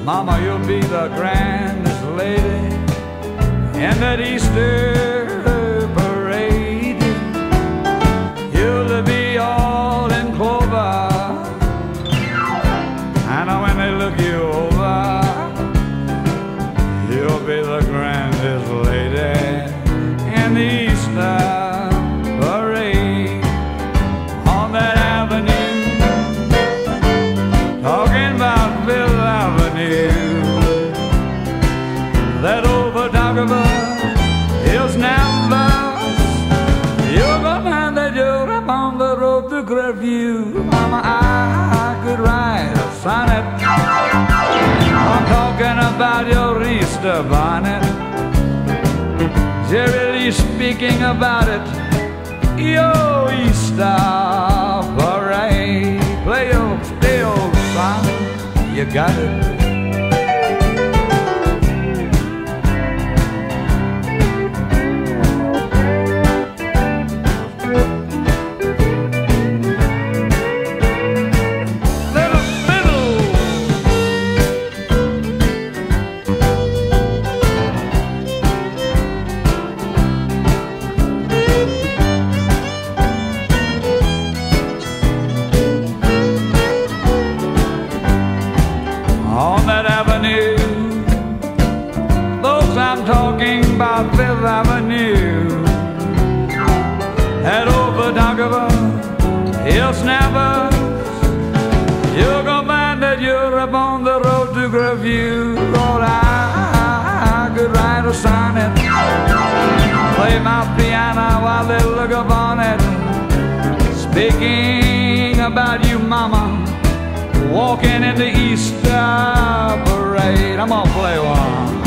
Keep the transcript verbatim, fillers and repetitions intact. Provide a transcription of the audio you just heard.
Mama, you'll be the grandest lady in that Easter parade. You'll be all in clover, and when they look you over, you'll be the grandest lady in the Easter parade. On that avenue, talking about Fifth Avenue, that over-talkable hills never. You're gonna find that you're up on the road to Grandview. Mama, I could write a sonnet. I'm talking about your Easter bonnet. Generally speaking about it, your Easter parade. Play your steel song, you got it. On that avenue, folks, I'm talking about Fifth Avenue, head over Donkeyville, hill snappers. You're gonna find that you're up on the road to Grandview. Lord, I, I could write a sonnet, play my piano while they look upon it, speaking about you, Mama, walking in the Easter parade. I'm gonna play one.